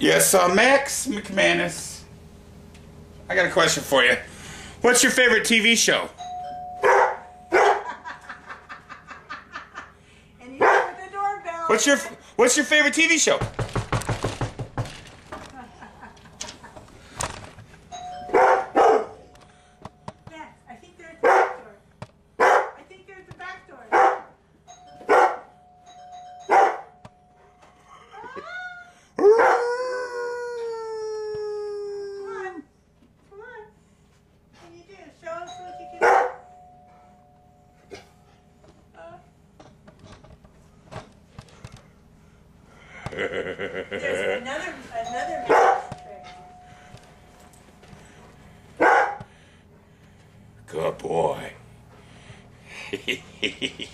Yes, Max McManus. I got a question for you. What's your favorite TV show? And you with the doorbell. What's your favorite TV show? Yes, I think they're at the back door. I think they're at the back door. Come on. What can you do? Show us what you can do. There's another magic trick. Good boy.